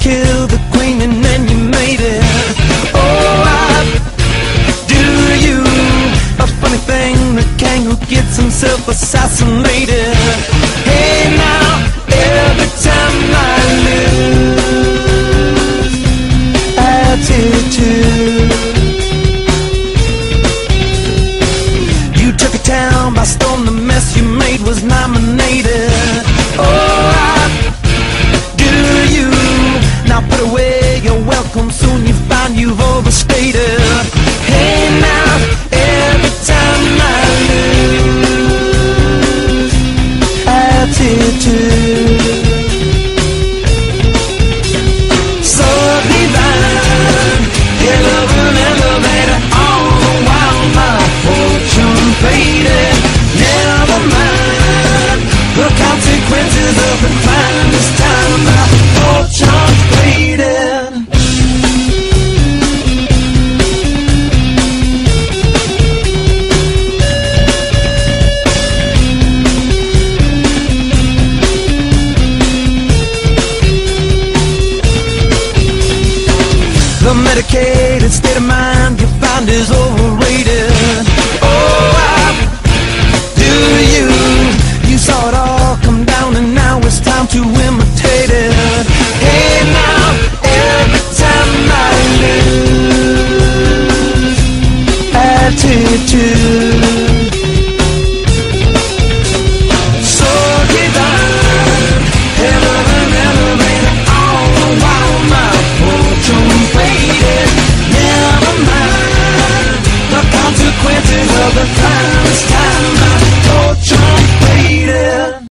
killed the queen and then you made it. Oh, I do you. A funny thing, the king who gets himself assassinated. Hey now, every time I lose attitude, you took a town by storm, the mess you made was nominated. Oh, I do you. Now put away your welcome, soon you find you've overstated. Hey now, every time I lose attitude. So divine, eleven elevator, all the while my fortune faded. Never mind the consequences of the crime. This time my fortune's faded. The medicated state of mind you find is overrated. Oh, I do you. You saw it all come down and now it's time to imitate it. Hey now, every time I lose attitude.